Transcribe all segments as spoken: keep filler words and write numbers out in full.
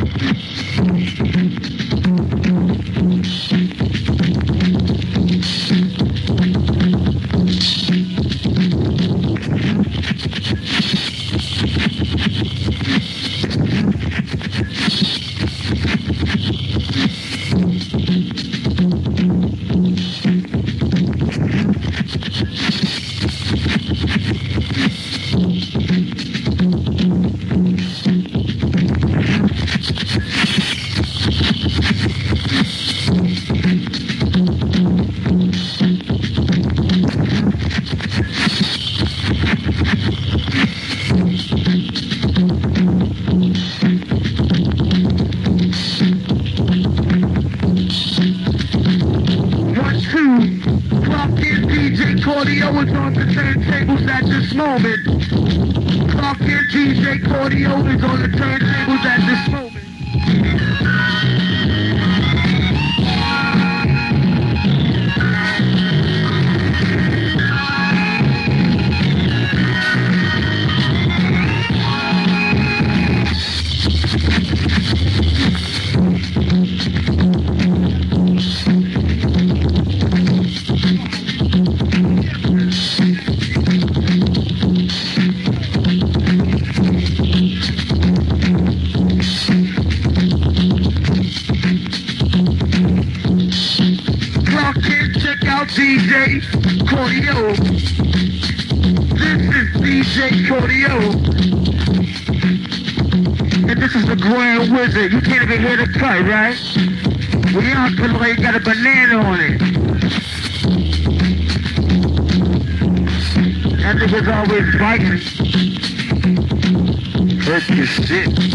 Cordio is on the turntables at this moment. Clark and D J Cordio is on the turntables at this moment. D J Cordio. This is D J Cordio. And this is the Grand Wizard. You can't even hear the cut, right? Well, Herculoids got a banana on it. That nigga's always biting. Hurt your shit.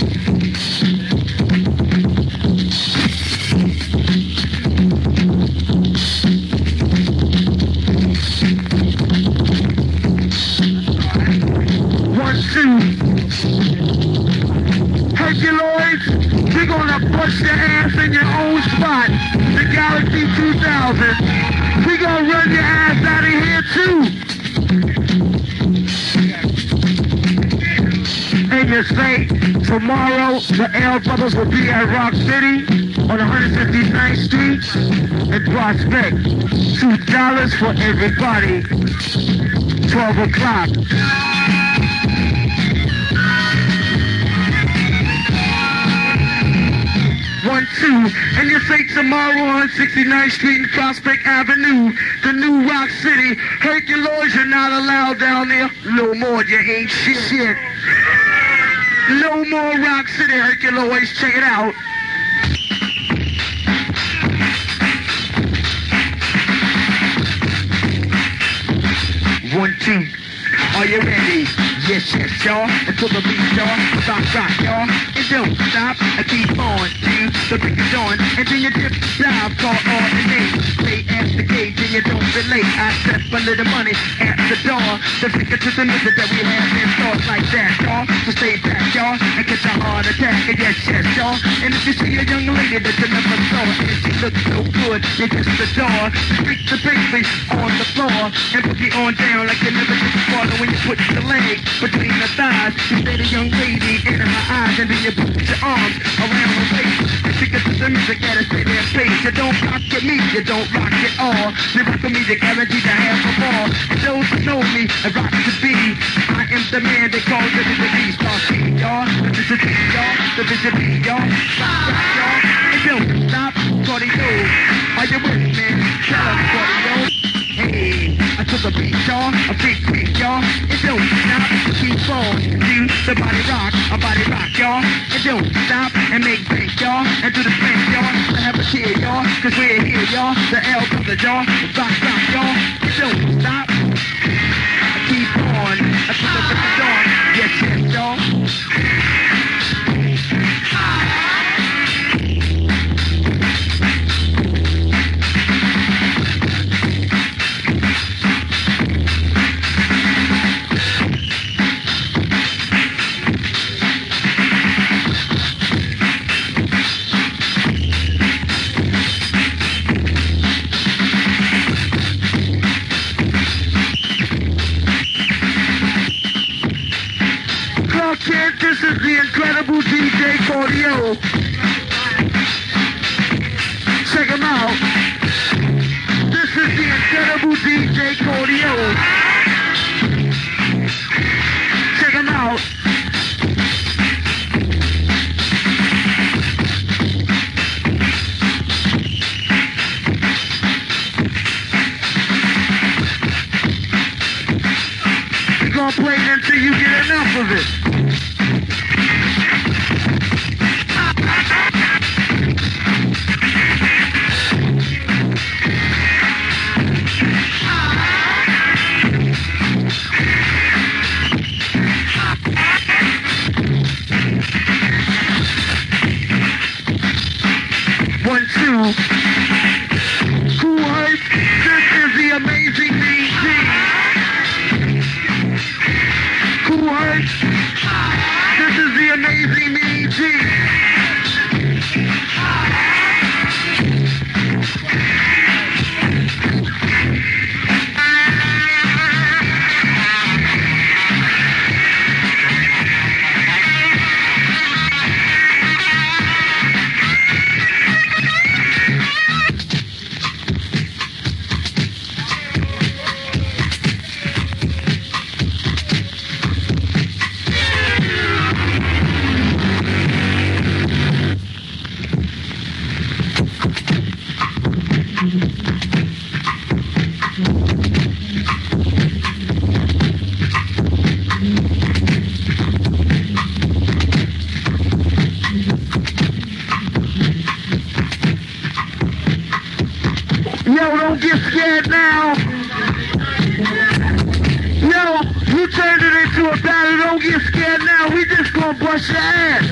Herculoids, we're gonna bust your ass in your own spot. The Galaxy two thousand. We're gonna run your ass out of here too. And you say, tomorrow the L Brothers will be at Rock City on one hundred fifty-ninth Street and Prospect. Two dollars for everybody. Twelve o'clock. One, two, and you say tomorrow on sixty-ninth Street and Prospect Avenue, the new Rock City. Herculoids, you're not allowed down there. No more, you ain't shit. shit. No more Rock City, Herculoids, check it out. One, two, are you ready? Yes, yes, y'all, until the beat, y'all, stop, stop, y'all, and don't stop, I keep on, till the break is on, and then you dip, dive, call all the names, play at the gate, and you don't relate, I step a little money at the door, the ticket to the music that we have in thoughts like that, y'all, so stay back, y'all, and get your heart attack, and yes, yes, y'all, and if you see a young lady that you never saw, and she looks so good, you kiss the door, freak the baby on the floor, and put me on down like you never did before, when you put the leg between the thighs, you say the young lady in her eyes, and then you put your arms around her waist, and she gets the music at a steady pace. You don't rock with me, you don't rock at all. You rock with me, you guarantee to have a ball. And those who know me, I rock to be. I am the man they call the visibility. Start seeing y'all, the visibility, y'all, the visibility, y'all. Stop, stop, y'all, and don't stop, Cordio. Are you with me, man? Shut up, Cordio. Hey, I took a beat, y'all, a big beat, y'all, and don't stop, keep on, do the body rock, a body rock, y'all, and don't stop, and make bank, y'all, and do the spank, y'all, to have a cheer, y'all, cause we're here, y'all, the L Brothers, y'all, rock, rock, y'all, and don't stop, keep on, I took a beat, y'all, yes, yes, y'all. J Cordio. Check him out. This is the incredible D J Cordio. Check him out. We're gonna play it until you get enough of it. One, two. Cool Herc, this is the amazing D J. Cool Herc, this is the amazing D J. Yo, don't get scared now. Yo, you turned it into a battle. Don't get scared now. We just gonna bust your ass.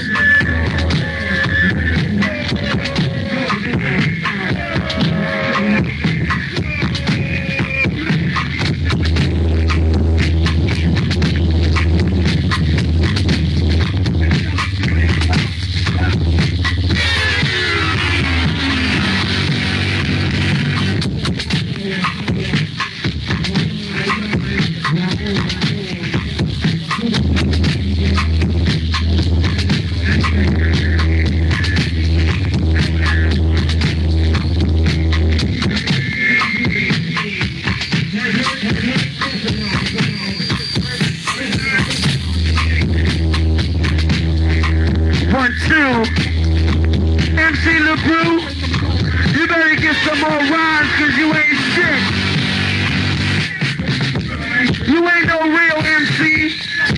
One, two. M C LeBrew, you better get some more rhymes cause you ain't shit. You ain't no real M C.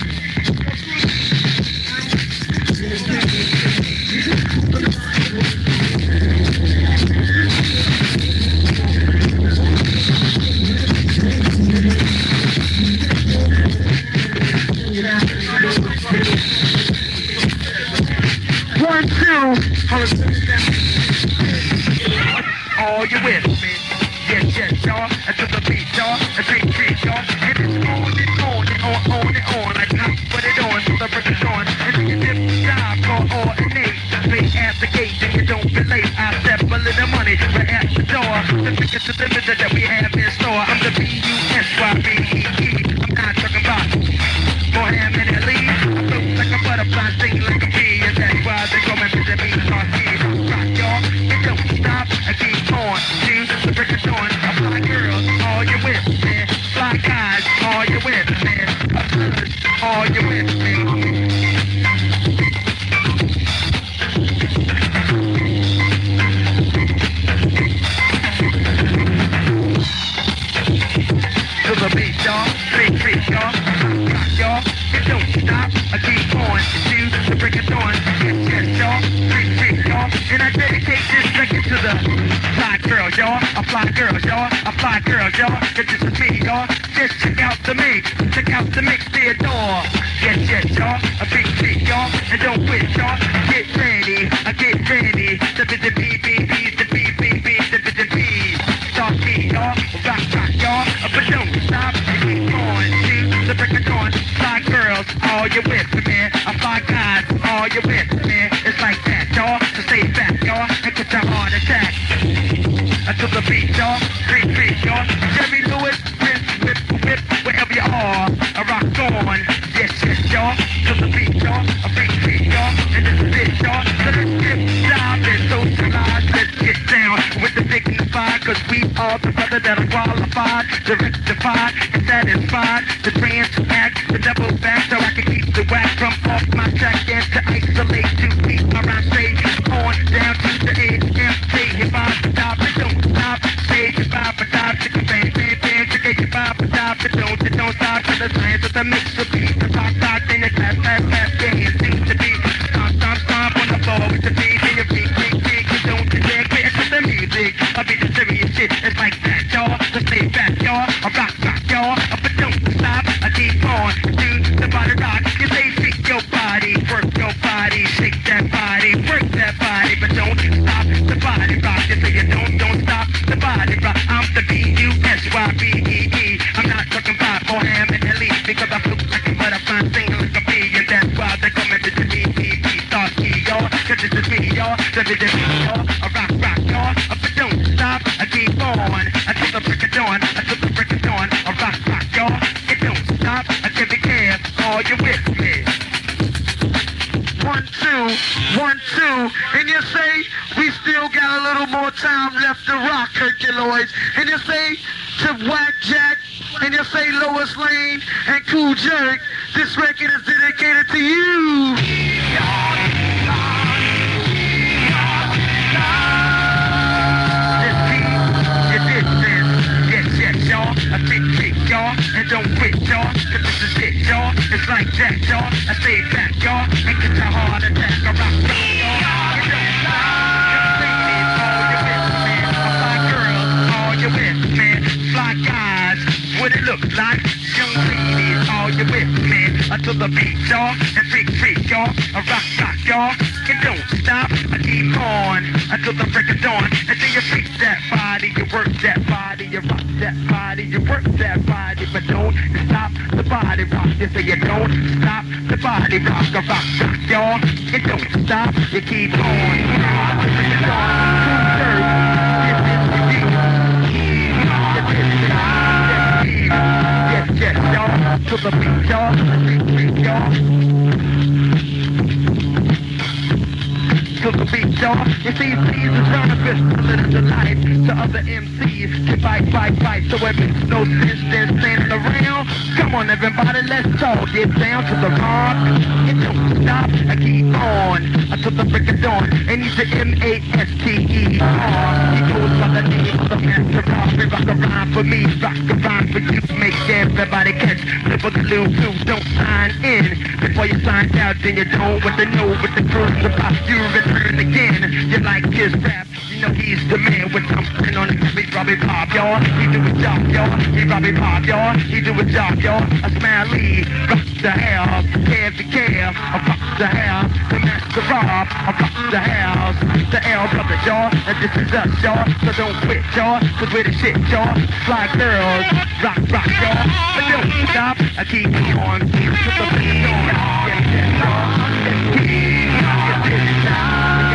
One, two. All you with me. Yes, yes, y'all. I took the beat, y'all. I take three, y'all. And it's on and on and on, on and on. Like I put it on till the break is on. And then you dip job, call all and eight. Pay at the gate, and you don't be late. I step a little money right at the door. The ticket to the visit that we have in store. I'm the B U S Y B E E. I'm not talking about more ham and a lead. I float like a butterfly, sing like a bee. And that's why they call me Mister B. Rock, y'all. It don't stop. I keep on. See, the break is on. I fly girls, all you with, man. Fly guys, all you with, man. All you with, man. To the beat, y'all. Big freak, y'all. Rock, y'all. It don't stop. I keep on. See, the break is on. Yes, yes, y'all. Big freak, y'all. And I dedicate this record to the fly girls, y'all. I fly girls, y'all. I fly girls, y'all. Cause this is me, y'all. Just check out the mix. Check out the mix, the adore. Yes, yes, y'all. A big freak, y'all. And don't quit, y'all. Get ready. I get ready. The B B B B B the B B B the B B B. Start me, y'all. Rock, rock, y'all. But don't stop. Keep on. See, the break is on. Fly girls, all you with, man. I fly guys, all you with, man. It's like that, y'all. So stay back, y'all. And get your heart attack. I took the beat, y'all. Freak, freak, y'all. Jerry Lewis, whip, whip, whip, wherever you are. I rock on. Yes, yes, y'all. To the beat, y'all. A freak, freak, y'all. And this is it, cause we are the brother that are qualified to rectify and satisfy the transact, the double back, so I can keep the whack from off my track and to isolate, to keep my rhyme straight on down to the A M C. If I stop, it don't stop. Say if I stop, it can bang, bang, bang. If I stop, it don't, it don't stop. To the science of the mix of beat, the pop, pop, then the class, class, class, yeah, it seems to be. Stomp, stomp, stomp on the floor with the beat, and your feet, big, big, you don't get there, clear to the music. I be the serious shit, it's like that, y'all. So stay back, y'all. I rock, rock, y'all. But don't stop, I keep on. Do the body rock. You say shake your body, work your body, shake that body, work that body, but don't stop the body rock. You say you don't, don't stop the body rock. I'm the B U S Y B E E. I'm not talking about Mohammed Ali because I look like a butterfly singer like a bee, and that's why they come into the B B B. Start ski, y'all. Cause this is me, y'all. This is me, y'all. I rock, rock, y'all. But don't stop, I keep on. I took the break of dawn. I took the break of dawn. I rock, rock, y'all. It don't stop. I give it care. Are you with me? One, two, one, two, and you say we still got a little more time left to rock, Herculoids, and you say to Whack Jack, and you say Lois Lane and Cool Jerk, this record is dedicated to you. This beat, you did this, yes, yes, y'all, I think, kick, y'all, and don't quit, y'all, cause this is it, y'all, it's like that, y'all, I stay back, y'all, and get your heart attack, I rock, y'all, you don't stop, ladies, all you with, man, a fly girl, all you with, man, fly guys, what it look like, young ladies, all you with, man, until the beat, y'all, and freak, freak, y'all, I rock, rock, y'all, and don't stop, I keep on, until the break of dawn, until you freak that body, you work that body, you rock that body, you work that body, but don't stop the body rock, you say you don't stop the body rock, I rock, rock, y'all, and don't stop, you keep on, until the break of dawn, yes, yes, y'all, to the beat, y'all, beat, y'all. To the beat, y'all. You see, these is round a little to life to other M Cs. To fight, fight, fight, so it makes no sense then standing around. Come on, everybody, let's all get down to the rock. It don't stop, I keep on until the break of dawn. And he's the M A S T E R. He goes by the name of the master rock. We rock a rhyme for me, rock a rhyme for you. Make everybody catch the boogaloo too. Don't sign in before you sign out. Then you don't want to know what the truth's about. You return again. You like his rap. You know he's the man with something on his beat. Robbie Pop, y'all. He do a job, y'all. He Robbie Pop, y'all. He do a job, y'all. A smiley, rock the house. Care to care, I rock the house. The master Rob, I rock the house. The L brothers, y'all. And this is us, y'all. So don't quit, y'all. Cause we're the shit, y'all. Fly girls, rock, rock, y'all. But don't stop, I keep on. To the beat, y'all. Yes, yes, y'all. Yes, keep, yes, yes, y'all.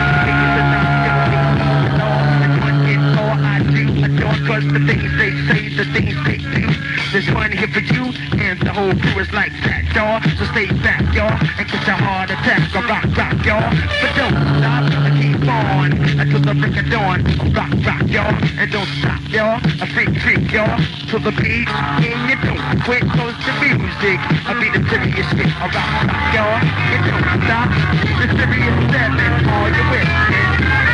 Cause the things they say, the things they do, there's one here for you, and the whole crew is like that, y'all. So stay back, y'all, and get your heart attack. I rock, rock, y'all, but don't stop, I keep on until the break of dawn. I rock, rock, y'all, and don't stop, y'all. I freak, freak, y'all, to the beat, and you don't quit, close the music. I be the serious shit. I rock, rock, y'all, and don't stop. The serious seven, all you with, man.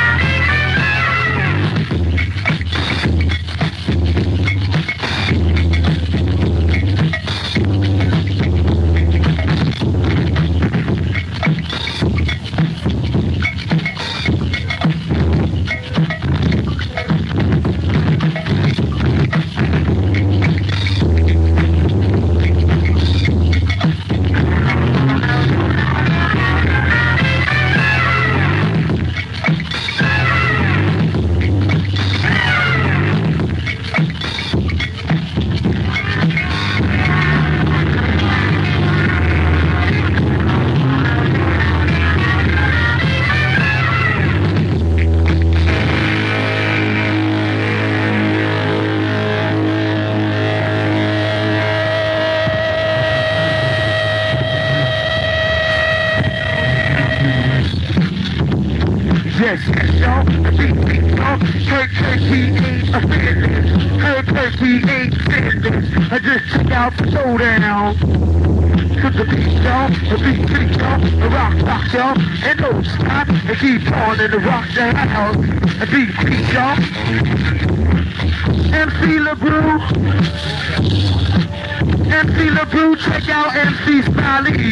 Yes, yes, y'all, the beat, beat, y'all. Kirk, Kirk, we ain't offended. Kirk, Kirk, we ain't offended. I just took out the showdown. To the beat, y'all, the beat, beat, y'all, the rock, rock, y'all, and don't stop, and keep on in the rock the house, and beat, beat, y'all. M C LeBrew, M C LeBrew, check out M C Smiley.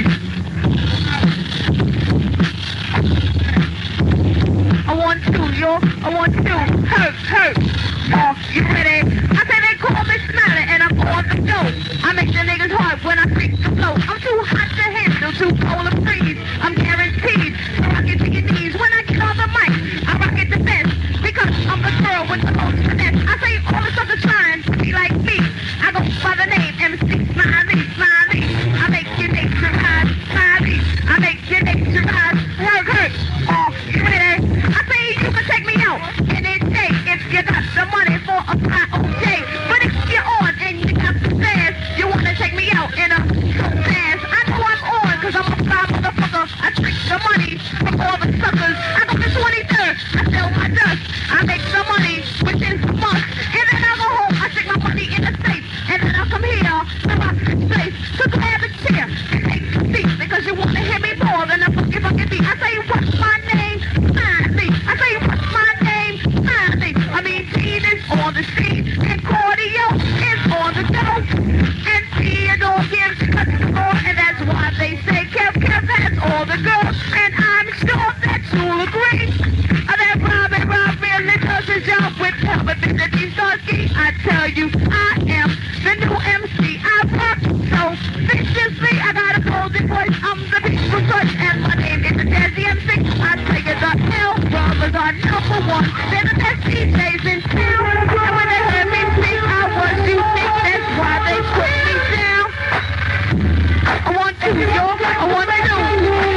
I want to, yo, I want to, hurt, hurt, oh, you ready? I say they call me Smiley, and I'm on the go. I make the niggas hard when I freak the flow. I'm too hot to handle, too cold to freeze. I'm guaranteed to rock it to your knees. When I get on the mic, I rock it the best, because I'm the girl with the most finesse. I say all the stuff that's trying to be like me. I go by the name M C Smiley, Smiley. I make your nature rise, Smiley. I make your nature rise, hurt, hurt, oh, you ready? I say you can take me out any day if you got the money for a pie O J. But if you're on and you got the sass, you wanna take me out in a pass. I know I'm on, cause I'm a fly motherfucker. I trick the money from all the suckers. I go to twenty-third, I sell my dust. I make the money within some months. And then I go home, I stick my money in the safe. And then I'll come here to rock the place. So grab a chair and take a seat, because you wanna hear me more than a fucking fucking beat. I say, what's my name? Smiley. I say, what's my name? Smiley. I mean, Gene is on the scene, and Cordio is on the go. And Theodore gives us the score, and that's why they say Kev Kev has all the girls. And I'm sure that you'll agree that Rob and Rob really does his job with television that he's talking. I tell you, I am the new M C. I work so viciously. I got a golden voice. I'm the people's touch, and my name is the Jazzy M C. I tell you, the Hell Brothers are number one. They're the best D Js in town. And when they heard me speak, I was unique. That's why they put me down. I want to, yo. I want to do.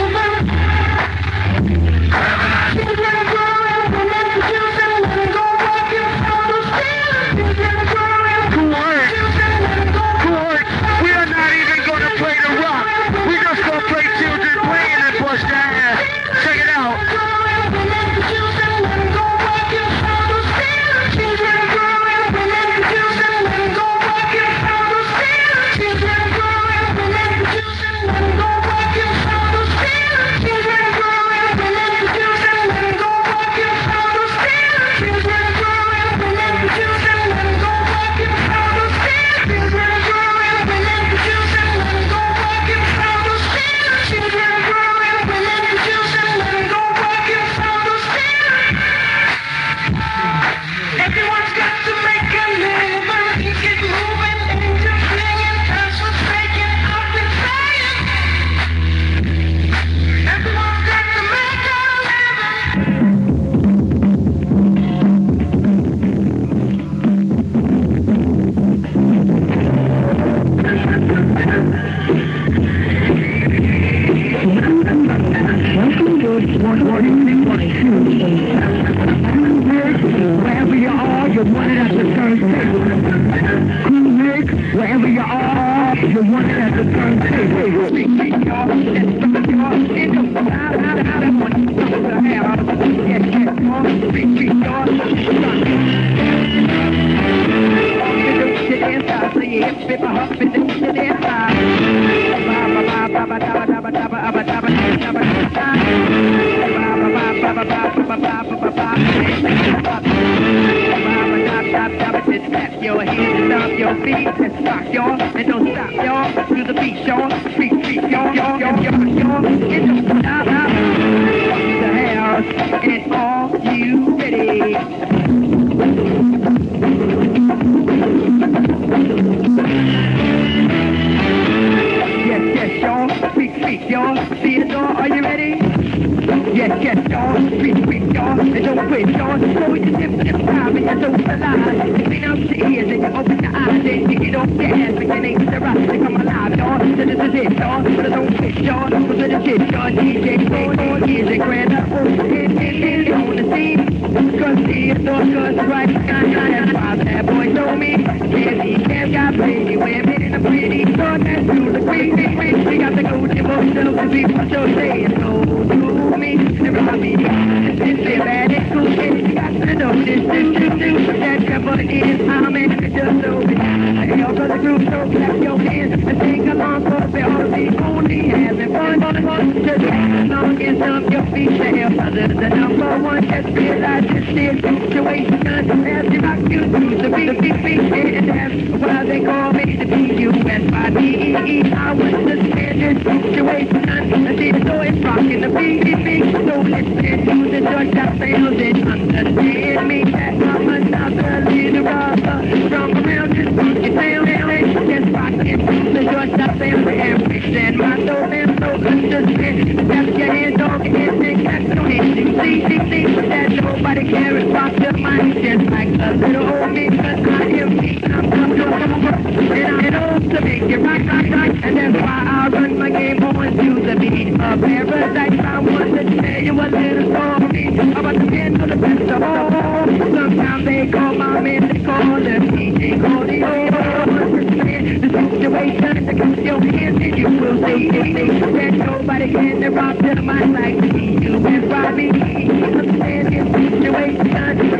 Wherever you are, you want it at the turntable. Cool Nick, wherever you are, you want it at the turntable. Speak to y'all, let's start y'all. It don't matter how that money comes to hell. Yes, yes, y'all, speak to y'all. Get the inside, so you hip, flip a hop, and then get the inside. Snap your hands, stop your feet, and rock y'all, and don't stop y'all, to the beat y'all, freak, freak y'all, y'all, y'all, y'all, y'all, and don't stop, the house, and are you ready? Yes, yes, y'all, freak, freak y'all, Theodore, are you ready? Yes, yes, y'all, freak, freak y'all, and don't quit y'all, so it's just hip and time, and you don't realize, clean up the ears, and you open your eyes, and you get off your ass, but you ain't the rock, they come alive, y'all, so this is it, y'all, but don't quit y'all, so this is it, y'all, D J, four, years, and grand up, and, and, and, on the scene, cause Theodore, cause right, and that's why that boy know me, and he can't got pretty women, and a pretty son, that's to the green, big, big, we got the golden emotional, to be what you're saying, so to me, everybody, it's bad, it's cool, you got to know this. That trouble is I'm in the just so hell for the group, so clap your hands and sing along, cause they all be only having fun, fun, fun. Just as long as up your feet to help others. The number one, just realize this is situation. As you rock you to the beat, beat, beat, and that's why they call me the B U S Y D E E. I understand this situation. I see the door is rocking the beat, beat, beat. So listen to the joint that fails and understand me that I'm another little brother from around this funky town. Just rocking to the joint that fails and extend my soul and so understand. Clap your hands off and then clap your hands. See, see, see, that nobody cares. Rock your mind just like a little old me, cause I am me. I'm coming over, and I know to make it right, right, right. And that's why I run my game on to the beat of paradise. I want to tell you a little story about the men of the best of all. Sometimes they call my man, they call the D J, call the old. Understand the situation, to cut your hands and you will see that nobody can rock the mic like me. You and Robbie, understand this situation.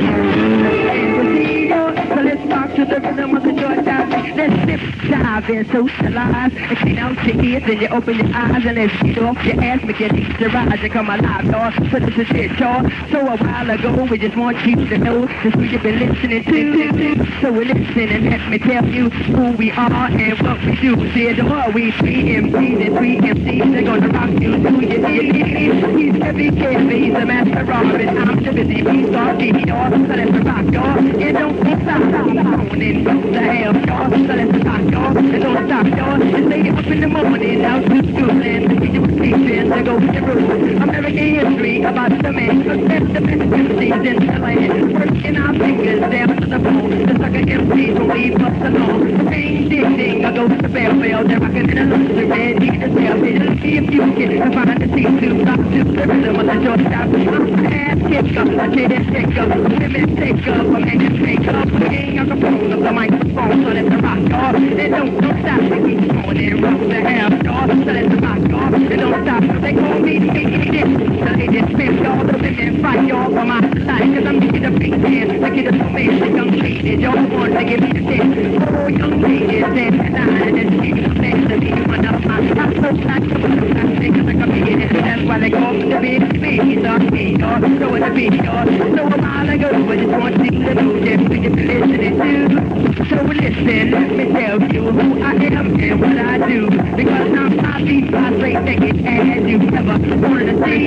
And Casino, so let's rock to the rhythm of the joint dive. Let's sip, dive, and socialize. And clean out your ears and you open your eyes and let's get off your ass, make your knees to rise and come alive, y'all. So this is it, y'all. So a while ago, we just want you to know just who you've been listening to. So listen and let me tell you who we are and what we do. See, the more we three M Cs and three M Cs, they're gonna rock you to your knees. He's heavy, heavy, he's a master Robin. I'm the busy beast, all the y'all. So let's rock, y'all. And don't stop, stop, on and go to hell, y'all. So let's rock, y'all. And don't stop, y'all. And stay up in the morning, out to school and the education to go with the rules. American history about the man who best the best M Cs in the land. Working our fingers down to the bone. The sucker M Cs will leave us alone. Ring, ding, ding, I go to the bell, bell. They're rocking in a lunch, ready to sell. It'll see if you can find the seat to rock to the rhythm of the joint stop. I'm ass kick up, I did it take up. Women take up, a man can take up. King of the phone, of the microphone, so let's rock, y'all. And don't, don't stop, they keep going and rock the hell, y'all. So let's rock, y'all. And don't stop, they call me the this. So they just spin, y'all. The women fight, y'all, for my life. Cause I'm making a big man, I get a romantic young lady. Y'all want to give me the tip. Oh, young ladies, and I, and it's me, the man, to be one of my. I'm so black, so I'm not thinking like I'm being it. That's why they call me the big me, the me, y'all. So in the beat, y'all. So a while ago, I just want you to know that we just listening to. So listen, let me tell you who I am and what I do. Because I'm I beat my straight naked as you ever wanted to see.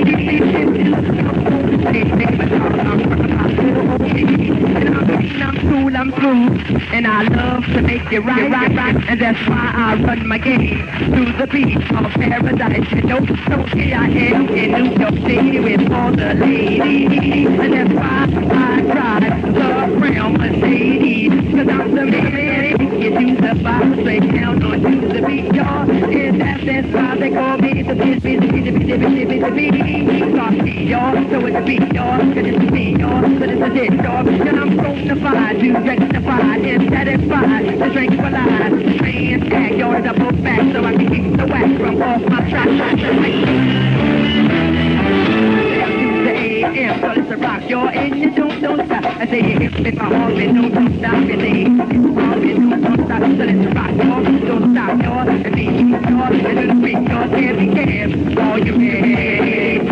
And I'm cool, I'm cool, and I love to make it right, right, right. And that's why I run my game through the beat of paradise. You know, so here I am in New York City with all the ladies. And that's why I drive the brown Mercedes. Cause I'm the man, you do the vibe straight down on to the beat, y'all. And that's, that's why they call me the bitch, bitch, bitch, bitch, bitch, bitch, bitch, bitch. Talk to y'all, so it's a beat, y'all. Cause it's a beat, y'all. So this is it, y'all. And I'm bonafide to rectify and satisfy the tranquilize. Trans tag, y'all, double back so I can keep the wax from off my track. Yeah, so it's a rock, y'all, and you don't, don't stop. I say you hit with my arm and don't, don't stop. And say you hit with my arm and don't, don't stop. So let's rock, y'all, don't stop, y'all. And then you, y'all, and do the beat, y'all, can't be cab. All you man.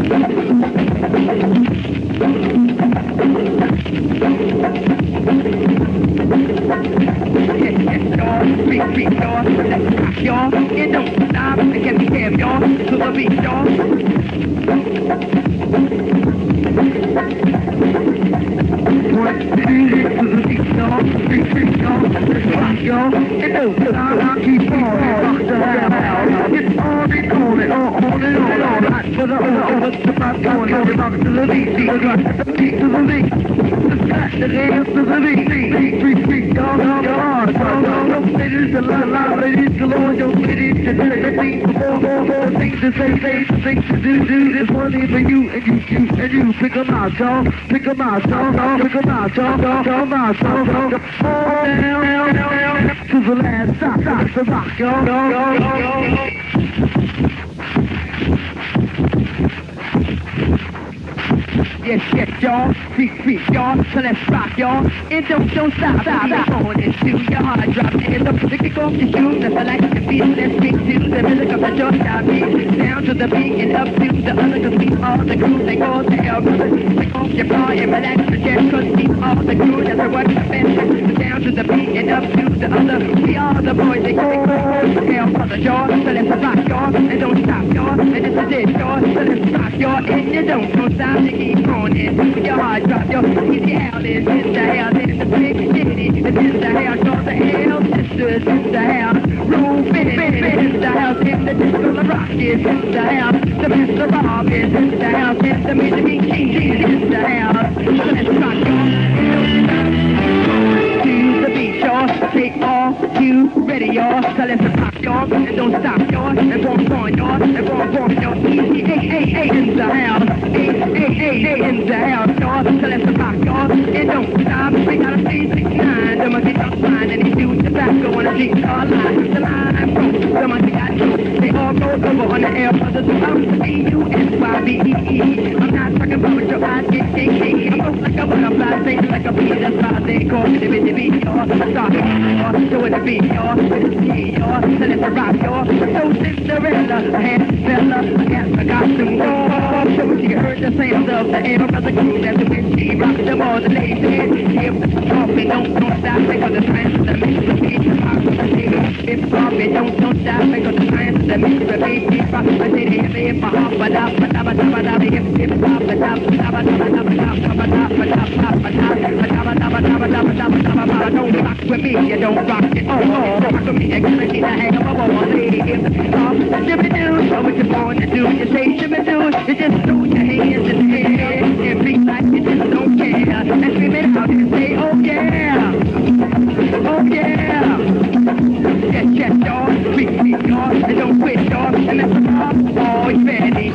Yes, yes, y'all, beat, beat, y'all. Let's rock, y'all, and don't stop. I can't be cab, y'all, to the beat, y'all. One, two, three, y'all, three, three, y'all, rock, y'all, and no, I'll keep on, rock the hell out. It's on and on and on, on and on, all right, for the over, the back, going over, rock to the beat, beat, rock the beat to the beat, the back, the dance to the beat, beat, three, three, y'all, y'all, y'all, y'all, y'all, y'all, ladies, a lot, lot, ladies, galore, y'all, ladies, and everything, more, more, more things to say, say, things to do, do, this one is for you, and you, you, and you, pick them out, y'all, pick them out, y'all, y'all, pick them out, y'all, y'all, y'all, out, y'all, y'all, all down, down, down, down, to the last stop, stop, the rock, y'all, y'all, y'all, y'all, y'all. yes, yes, y'all. Freak, freak, y'all. So let's rock, y'all. And don't, don't stop, stop, stop. On into your heart, drop it up. Kick off your shoes, if I like the beat, let's kick to the music of the Georgia beat. Down to the beat and up to the other, cause we all the crew, they go to hell, brothers. Take off your bra and relax the chest, cause we all the crew, that's what the best is. Down to the beat and up to the other, we all the boys, they go to hell, brother, y'all. So let's rock, y'all, and don't stop, y'all. And this is it, y'all. So let's rock, y'all, and you don't, don't stop, you keep on in. With your heart drop, y'all. Easy hell is in the hell, in the big city. It's in the hell, y'all, the hell sisters, in the hell. Roll finish, finish, in the house, in the disco, the rock is in the house. The Mister Bob is in the house, in the Mister Meat Cheese is in the house. So let's rock, y'all. To the beat, y'all. Say all you ready, y'all. So let's rock, y'all. And don't stop, y'all. And go on, y'all. And go on, y'all. Easy, hey, hey, hey, in the house. Hey, hey, hey, hey, in the house, y'all. So let's rock, y'all. And don't stop. We gotta stay six nine. The monkey don't find any dude tobacco on the street all line. The line broke. The monkey got choked. They all rolled over on the air. Brothers about B U S Y B E E. I'm not talking about what your eyes get shaky. I'm broke like a butterfly, singing like a bee. That's why they call me the bitty bee, y'all. Stop, y'all. So it be, y'all. Yeah, y'all. So let's rock, y'all. So Cinderella, a handsome fella, I got the costume, y'all. So you heard the sound of the air of the crew. That's the way she rocks them all. The ladies head, here with the coffee. Don't, don't stop, because the science of the mixture beat. It's coffee, don't, don't stop, because the science of the mixture beat. I say they have it, but up, but up, but up, but up, but up, hip, hip, hop, but up, but up, but up, but up, but up, but up, but up, but up, but up, but up, but up, but up, but up, don't rock with me, you don't rock it, oh, oh, rock with me, I gotta get a hang of a ball, lady, if the stop, shimmy do, so what you born to do, you say shimmy do, you just throw your hands in the air, and freak like you just don't care, and scream it out and say, oh yeah, oh yeah, yes, yes, y'all, freak, freak, y'all, and don't quit, y'all, and let's rock, all you ready.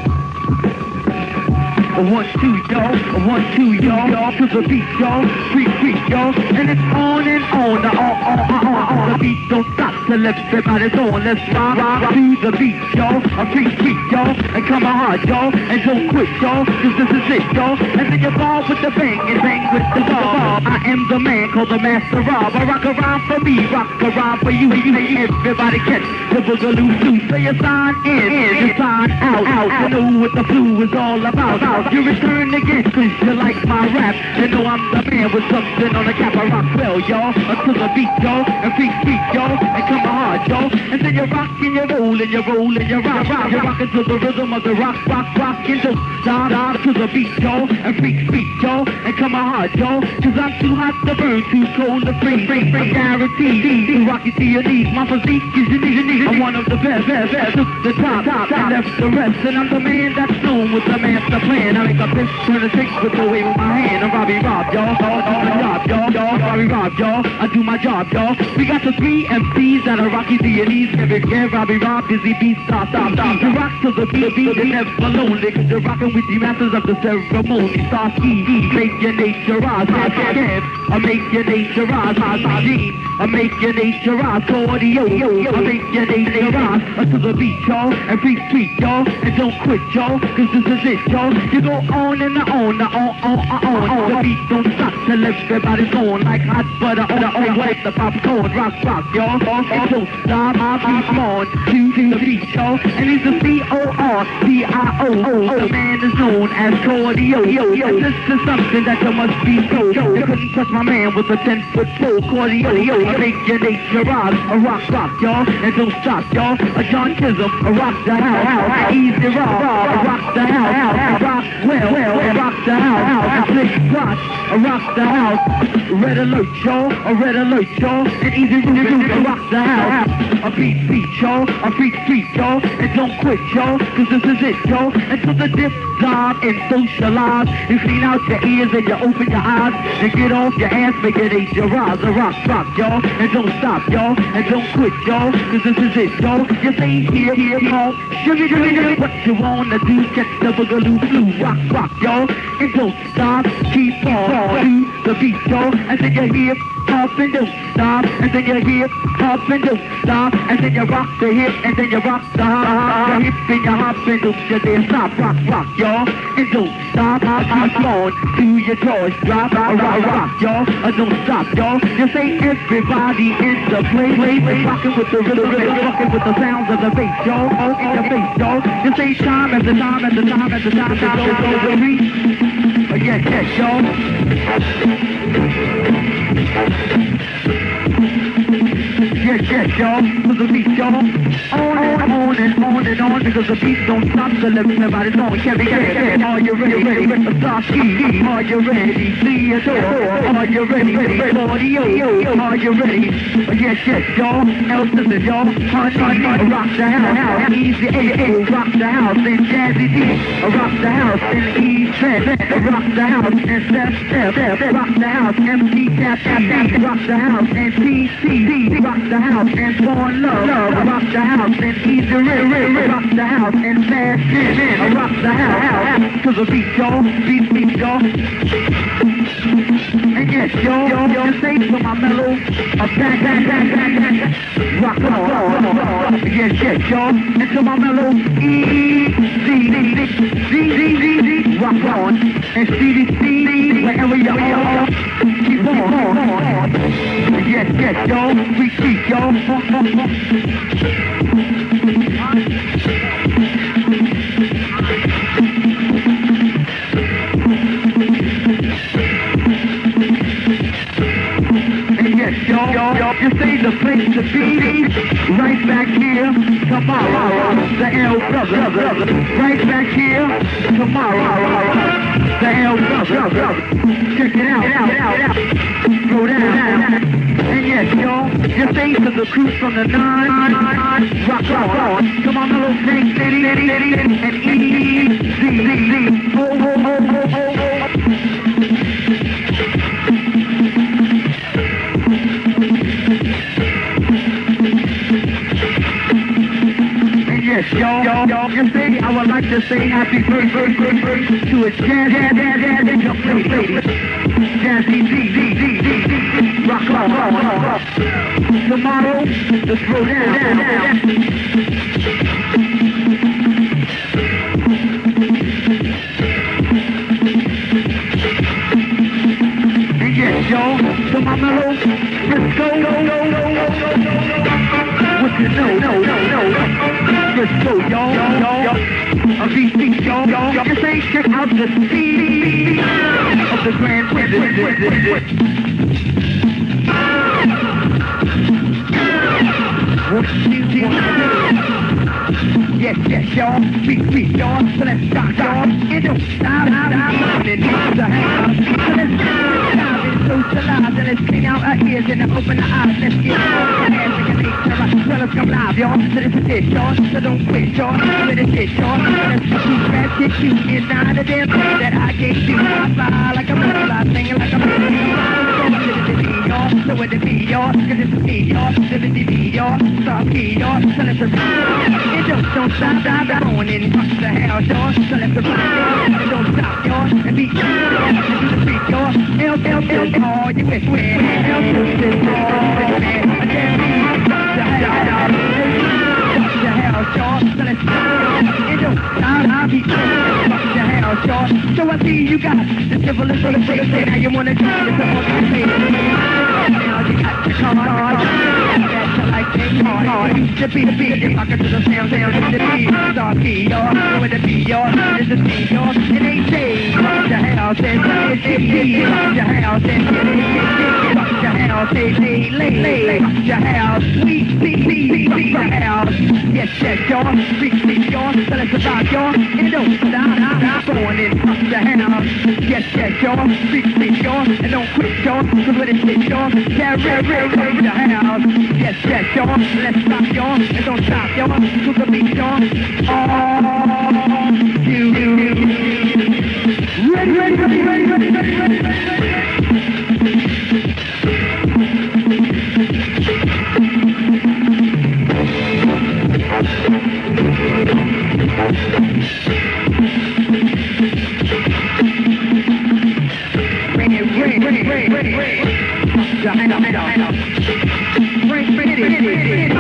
One, two, y'all, one, two, y'all, y'all, to the beat, y'all, freak, freak, y'all, and it's on and on, the on, on, on, on, on, the beat don't stop till everybody's on, let's rock, rock, to the beat, y'all, a freak, freak, y'all, and come on hard, y'all, and don't quit, y'all, cause this is it, y'all, and then you ball with the bang, and bang with the ball, I am the man called the Master Rob, I rock around for me, rock around for you, you, everybody catch the boogaloo too, so you sign in, in, you sign out, out, you know what the flu is all about, out. You return again, cause you like my rap. You know I'm the man with something on the cap. I rock well, y'all, until the beat, y'all, and freak, freak, y'all, and come on hard, y'all. And then you rock and you roll and you roll and you rock, rock. You're rocking to the rhythm of the rock, rock, rock, and don't stop, stop to the beat, y'all, and freak, freak, y'all, and come on hard, y'all. Cause I'm too hot to burn, too cold to freeze. I'm guaranteed to rock you to your knees. My physique is unique. I'm one of the best, best, best. Took the top, top, and left the rest. And I'm the man that's known with the master plan. I make a bitch turn a six with the wave of my hand. I'm Robbie Rob, y'all. All on the job, y'all. Y'all, Robbie Rob, y'all. I do my job, y'all. We got the three M Cs that are rocky to your knees. Every yeah, Robbie Rob, Dizzy Beat, stop, stop, stop. You rock to the beat, beat, you're never lonely. Cause you're rocking with the masters of the ceremony. Star ski, make your nature rise. I make your nature rise. I make your nature rise. Cardio, I make your nature rise. To the beat, y'all. And freak, freak, y'all. And don't quit, y'all. Cause this is it, y'all. You go on and on, on, on, on, on. The beat don't stop till everybody's on. Like hot butter on the on. Like the popcorn. Rock, rock, y'all. And don't stop, I keep on. To the beat, y'all. And he's the C O R P I O. The man is known as Cardio. And this is something that you must be told. You couldn't touch my man with a ten foot pole. Cardio. I make your nature rise. A rock, rock, y'all. And don't stop, y'all. A John Chisholm. A rock the house. Easy rock. A rock the house. A rock well, well. A rock the house. A slick rock. A rock the house. Red alert, y'all. A red alert, y'all. And easy root. A rock the house. A beat, beat, y'all. A freak, freak, y'all. And don't quit, y'all. Cause this is it, y'all. And to the dip, dive, and socialize. You clean out your ears and you open your eyes. And get off your ass, make it eight your rise. A rock, rock, y'all. And don't stop, y'all. And don't quit, y'all. Cause this is it, y'all. You say here, here, call. Sugar, sugar, sugar. What you wanna do? Catch the boogaloo blue. Rock, rock, y'all. And don't stop. Keep on. Do the beat, y'all. And then you hear hop and don't stop, and then you hip hop and don't stop, and then you rock the hip, and then you rock the hop, the hip and you hop and don't you dare stop, rock, rock, y'all, and don't stop, hop on to your toes, drop, rock, rock, y'all, and don't stop, y'all. Just say everybody in the place, rocking with the rhythm, rocking with the sounds of the bass, y'all, all in your face, y'all. Just say time at the time at the time at the time at the time at the time. Oh yes, yes, y'all. Yes, yes, y'all, to the beat, y'all. On and on and on and on, because the beat don't stop, so everybody's on. Carry, carry, carry. Are you ready? Ready? Start key. Are you ready? Theodore. Are you ready? Audio. Are you ready? Yes, yes, y'all. Else listen, y'all. Hunt, hunt, hunt. Rock the house. Easy A A. Rock the house. And Jazzy D. Rock the house. And E Trent. Rock the house. And Step, Step, Step. Rock the house. M T Tap, Tap, Tap. Rock the house. And T C D. Rock the house. And Born Love. Love. Rock the house. And Easy Ray, Ray, Ray. Rock the house. And Fast Man. Rock the house. To the beat, y'all. Beat, beat, y'all. And yes, y'all. Y'all say to my mellow. A back, back, back, back, back. Rock on. Yes, yes, y'all. And to my mellow. E, Z, Z, Z, Z, Z, Z. Rock on. And C D C, wherever you are. Keep on. Yes, yes, y'all. We keep, y'all. You say the place to be, right back here, tomorrow, the L brother, right back here, tomorrow, the L brother, check it out, out, out, out, go down, and yes, y'all, you say to the crew from the nine, rock on, come on, little Frank City, and E, Z, Z, Z, oh, oh, oh, oh, oh, oh. Yes, y'all, y'all, y'all, you say, I would like to say happy birthday to a jazz, jazz, jazz, jazz, jazz, young lady, Jazzy D, D, D, D, D, rock on, rock on, rock. Tomorrow, let's throw down, down, down. And yes, y'all, to my mellow, let's go, go, go, go, go, go, go, go. What you know, no, no, no. Let's go, y'all, y'all, a V C, y'all, y'all. Just say, check out the speed of the Grand Wizard. Yes, yes, y'all, beat, beat, y'all. So let's start, y'all, and don't stop, stop, stop, and it's the house. So let's stop and socialize, and let's clean out our ears and open our eyes. Let's get on the hands and get well, let's come live, y'all. So this is it, y'all. So don't quit, y'all. Let it hit, y'all. Let's keep that shit you. It's not a damn thing that I can't do. I fly like a butterfly, singing like a butterfly. Y'all. So what it be, y'all? Cause it's me, y'all. So this is me, y'all. Stop key, y'all. So let's ride. And don't, don't stop, stop, stop. Going in, fuck the house, y'all. So let's ride, y'all. And don't stop, y'all. And beat, y'all. And do the beat, y'all. L, L, L, all you with, with. L, L, L, and then me. Fuck the house, y'all. So let's go. And don't stop, I'll be fuck the house, y'all. So I see you got the civilization. Now you wanna do this, I want to say now you got the car. That's like they hard. Used to be the beat, they rock it to the sound, sound of the beat. Start key, y'all. Go with the beat, y'all. This is me, y'all. And they say, fuck the house, and it's it, fuck the house, and it's fuck the house, they lay, lay, lay, fuck the house. We, we, we, fuck the house. Yes, yes, y'all. Beat, beat, y'all. So let's survive, y'all. And don't stop, stop, going in, fuck the house. Yes, yes, y'all. Beat, beat, y'all. And don't quit, y'all. Cause when it's shit, y'all. Yeah, real, real, real, the house. Yes, yes, y'all. Let's stop, y'all. And don't stop, y'all. To the beat, y'all. Oh, you, you, you. Ready, ready, ready, ready, ready, ready, ready, ready. Bring it, bring it, bring it, bring it, bring it. Bring, bring it in.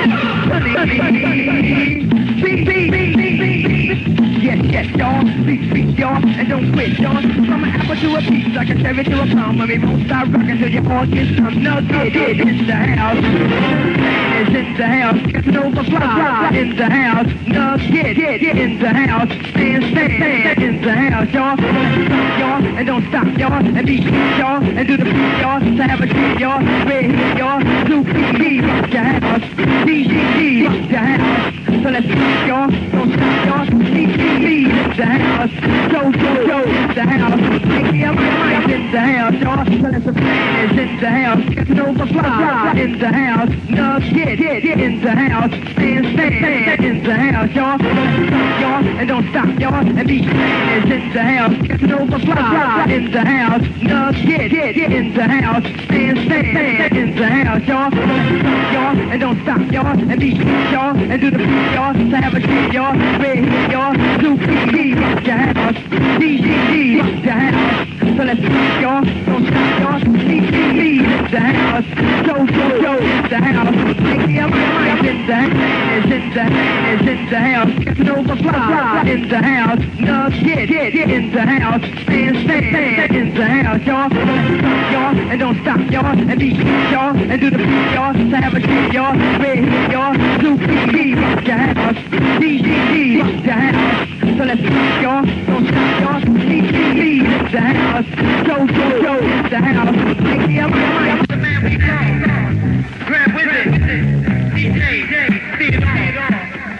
Yes, yes, y'all. Speak, speak, y'all. And don't quit, y'all. From an apple to a peach, like a cherry to a plum. When we won't stop rocking till your all gets some nugget. It in the house. It's in the house. It's an overfly. In the house. Nugget. Get in the house. Stand, stand. In the house, y'all. Stop, y'all. And don't stop, y'all. And be sweet, y'all. And do the beat, y'all. To have a treat, y'all. Red here, y'all. Blue P D. Rock your house. D G D. Rock your house. So let's rock, y'all. Don't stop, y'all. D G D. In the house. Joe, Joe, Joe. In the house. Mickey, I'm in the house, y'all. So let's is in the house. It's an overfly. In the house. Nugget. Get in the house. Stand, stand. In the house, y'all. So let's stop, y'all. And don't stop, y'all. And be is in the house. It's an overfly. In the house. Nugget. Get in the house. Stand, stand. In the house, y'all. So let's stop, y'all. And don't stop, y'all. And be sweet, y'all. And do the beat, y'all. To have a treat, y'all. Red here, y'all. Blue P D. Rock your house. D G D. Rock your house. So let's rock, y'all. Don't stop, y'all. D G D. In the house. Joe, Joe, Joe. In the house. Mickey, I'm in the house. Is in the is in the house. It's an overfly. In the house. Nugget. Get in the house. Stand, stand. In the house, y'all. So let's rock, y'all. And don't stop, y'all. And be sweet, y'all. And do the beat, y'all. To have a treat, y'all. Red here, y'all. Blue P D. Rock your house. D G D. Rock your house. So let's rock, y'all. Don't stop, y'all. D G D. In the house. Joe, Joe, Joe. In the house. Mickey, I'm the man we call. Grab with it. D J, see it all.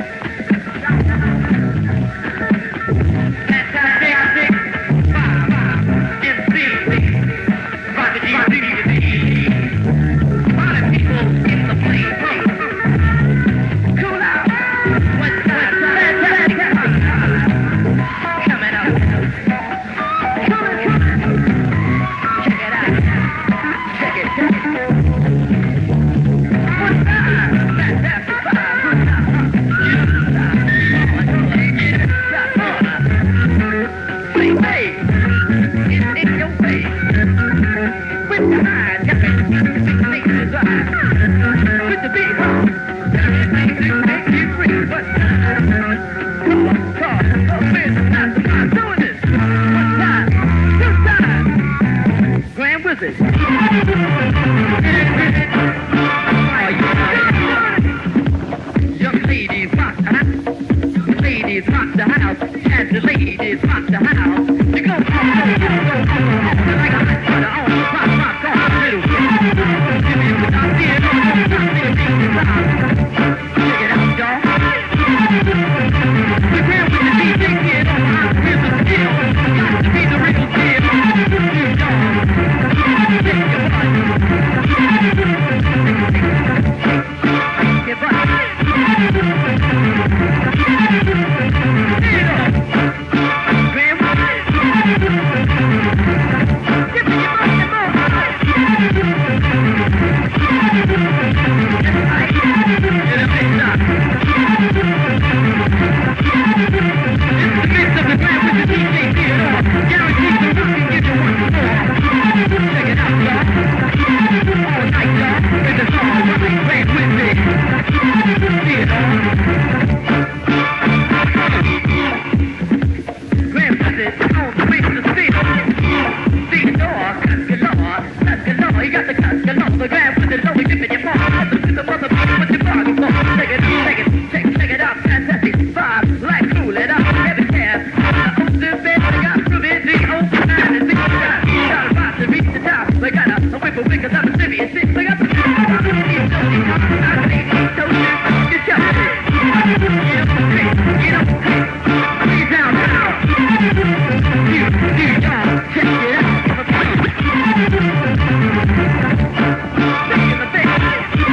Fantastic. Five, five, M C. Rocket G, D D. A lot of people in the place. Cool out. What's that? Fantastic. Coming up. Coming, coming. Check it out. Check it, check it. What's that? Fantastic. Say, hey, it's in your face. With the eyes, got me make the desire. With the big heart, everything to make you free. But come on, car, oh, man, not the mind doing this. One time, two times, Grand Wizard. Young ladies rock the house. Ladies rock the house. As the ladies rock the house. You go, go, go, go, go. Like a hot butter on the rock, rock, rock, middle. Give me the idea, no, no, no, no, no, check it out, y'all. The grand with the D J kid on the hot rhythm skill. Got to be the real deal. Y'all, take your butt. Take your butt. Check it out.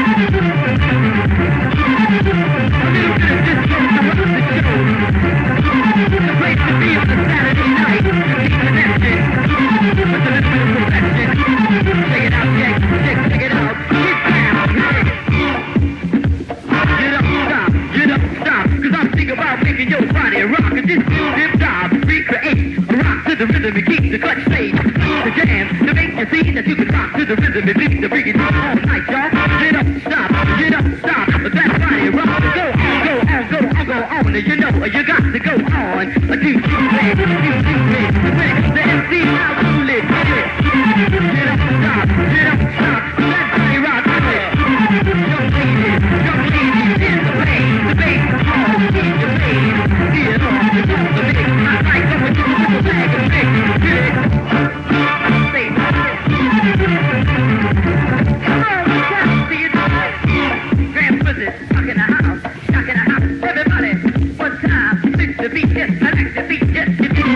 all night, y'all. You don't stop, you don't stop. That body rock. Go on, go on, go on, go on. You know you got to go on. Do you play? Do you play? When the M C now rule it, you don't stop, you don't stop. That body rock. Young ladies, young ladies in the bass, the bass, the hall, in the bass. Get on, you know the mix. I like the way you do the bag of mix. Get it. Say, come on, shout, see it. Grand Wizard, stuck in the house, stuck in the house. Everybody, one time, fix the beat, yes, I like the beat, yes, the beat.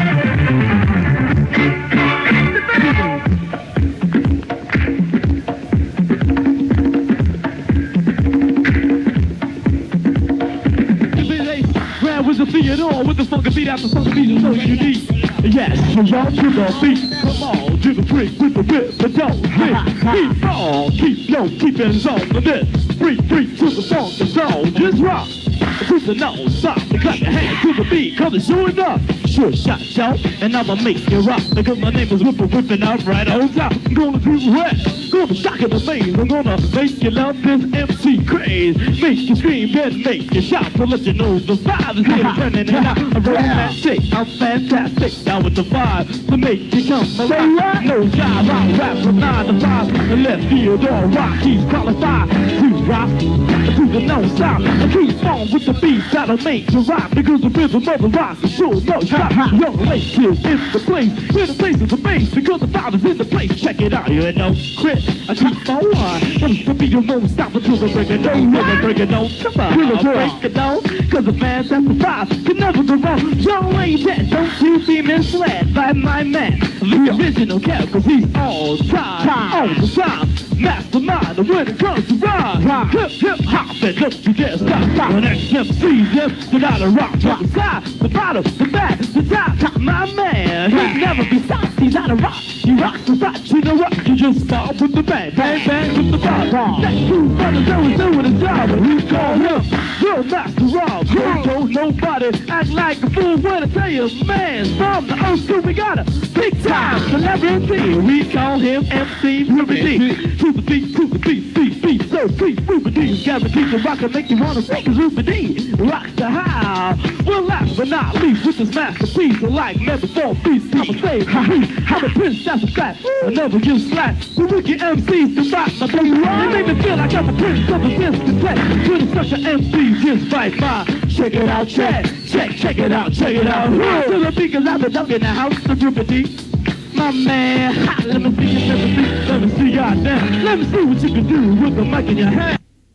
With the theater, with the funky beat after funky beat is so unique. Yes, so y'all to the beat. Come on, to the freak with the whip, but don't hit. Keep on, keep yo, keeping on the this. Freak, freak to the funk, the zone, just rock. With the nose, stop, and clap your hands to the beat, cause it's showing up. Sure shot, y'all, and I'ma make you rock. Because my name is Whipper, whipping up right on top. I'm gonna do red, gonna shock in the maze. I'm gonna make you love this M C craze. Make you scream, then make you shout. To let you know the vibe is here, turning it out. I'm romantic, I'm fantastic. Down with the vibe, to make you come alive. No job, I rap from nine to five. And let Theodore rock, he's qualified to rock. To the non-stop, and keep on with the beat that'll make you rock. Because the rhythm of the rock is sure no stop. Young ladies in the place, where the place is the base. Because the vibe is in the place, check it out, you know. Quit, I keep on one. What's the beat, you won't stop until the break it down. Never break it down, come on, we'll break it down. Cause the fans at the vibe can never go wrong. Young ladies, don't you be misled by my man. The original cat, cause he's all time, all the time. Mastermind, when it comes to rhyme. Hip, hip, hop, and look, you can't stop. When X M Cs, yes, get out of rock. From the side, the bottom, the back, the top, top, my man. He'll never be stopped, he's out of rock. He rocks the spot, you know what? You just start with the bang, bang, bang with the bop. Next two brothers always doing his job, and we call him Real Master Rob. Don't told nobody, act like a fool when I tell you, man, from the old school we got a big time celebrity. We call him M C Ruby D. To the beat, to the beat, beat, beat, so beat, Ruby D is guaranteed to rock and make you wanna sing, cause Ruby D rocks the house. Well, last but not least, with this masterpiece, like never before beast, I'm a slave, I'm a prince, that's a fact. I never give slack. The wicked M Cs to rock my baby. They make me feel like I'm a prince of a discontent. With such an M C, just fight my. Check it out, check, check, check it out, check it out. To the beat, cause I've been dunk in the house, the Ruby D. My man, ha, let me see you, let me see, let me see, goddamn. Let me see what you can do with the mic in your hand.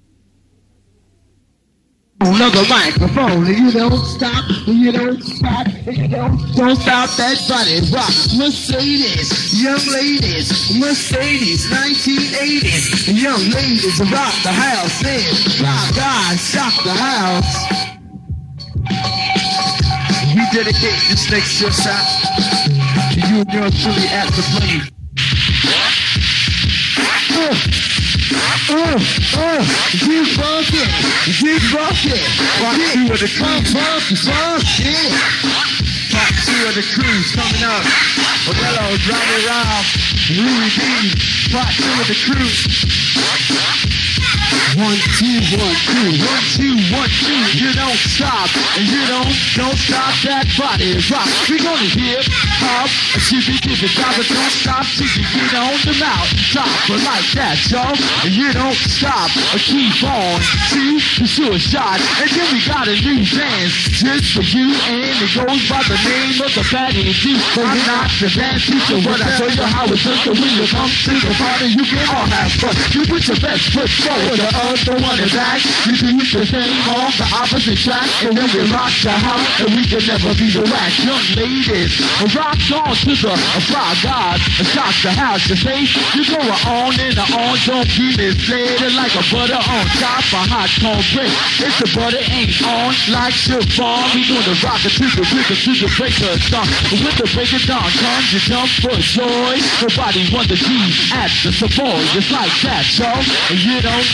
Another microphone, and you don't stop, and you don't stop, and you don't, don't stop that body rock. Mercedes, young ladies, Mercedes, nineteen eighties, young ladies rock the house, and rock God, shock the house. We dedicate this next just out to you and yours truly at the plane. Uh, uh, uh, keep bumping, keep bumping. Part two of the cruise, bump, bump, yeah. Part two of the cruise coming up. Morello, Johnny Rob, Louis D. Part two of the cruise. One, two, one, two, one, two, one, two. You don't stop, and you don't, don't stop that body rock. We gonna hip hop, a chippy chippy drop, but don't stop till you get on the mouth top. But like that, y'all, and you don't stop, or keep on to the sure shot. And then we got a new dance just for you, and it goes by the name of the Fatty G. I'm not the dance teacher, but I show you how it's done. So when you come to the party, you can all have fun. You put your best foot forward. The other one is back. You do the same on the opposite track, and then we rock the house, and we can never be the whack. Young ladies, rock on to the fly God, and shock the house. You say you go on and on, don't be misled like a butter on top of hot cornbread. If the butter ain't on like chiffon, we gonna rock it to the rhythm, to the breaker song. With the breaker down, comes you jump for joy. Nobody wants the G at the support, just like that, y'all. And you don't stop.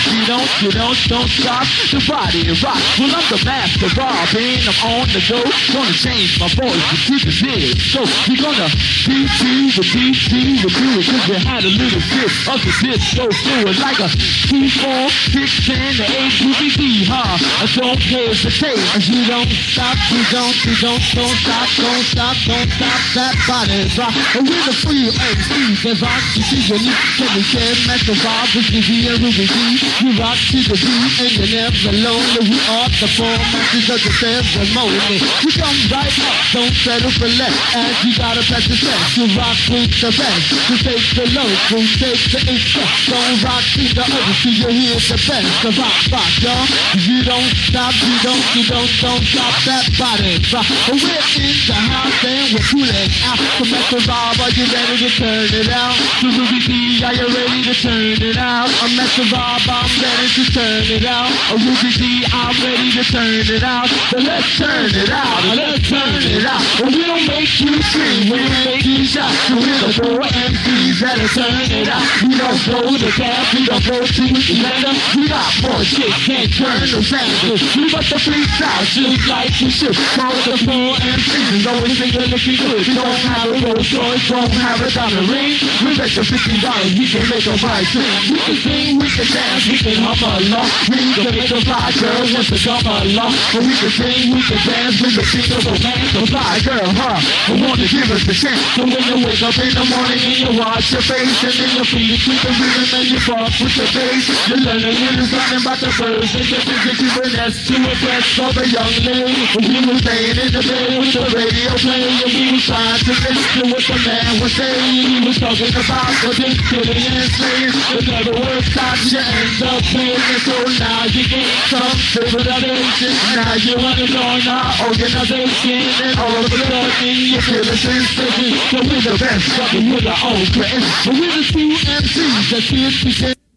you don't, you don't, don't stop the body rock. Well, I'm the master Robin, I'm on the go. Gonna change my voice to keep it big. So we're gonna D T with D T with you, cause we had a little bit of the disco fluid like a T four, six, and the eight to B D, huh? I don't hesitate, as you don't stop, you don't, you don't, don't stop, don't stop, don't stop that body rock. And we're the free M Cs that rock to see your need. Can we share Master Rob with the V and Ruby D? You rock to the beat and you're never lonely. We are the four masters of the ceremony. You come right up, don't settle for less, as you gotta pass the test. You rock with the best, you take the low, you take the excess. Don't rock to the others till you hear the best. The rock, rock, y'all. You don't stop, you don't, you don't, don't stop that body rock. But we're in the house and we're cooling out. So Master Rob, are you ready to turn it out? So Ruby D, are you ready to turn it out? I'm Master Rob, I'm ready to turn it out. Oh, Ruby D, I'm ready to turn it out. So let's turn it out, let's turn it out. Well, we don't make you scream, we don't make you shout. So we're the four M Cs that'll turn it out. We don't go to gas, we don't go to Atlanta. We got more shit, can't turn the sandwich. We got the freestyle, just like we should. Call the four M Cs, always think they're looking good. We don't have a Rolls Royce, don't have a diamond ring. We make a fifty dollars, we can make a right sing. We can sing, we can dance, we can hum along. We can make a fly girl want to come along. But we can sing, we can dance, we can think of a man. So fly girl, huh? I want to give us a chance. So when you wake up in the morning and you wash your face, and then you feel it with the rhythm and you fuck with the bass. You learn a little something about the birds and the music you finesse to impress all the young lady. We were staying in the bed with the radio playing, and we was trying to listen to what the man was saying. He was talking about the big killing and slaying. But never works out, you end up paying. And so now you get some civilization. Now you wanna join our organization, and all of a sudden you feel a sensation. So we're the best, fucking with our own creation. But we're the two M Cs that kids present.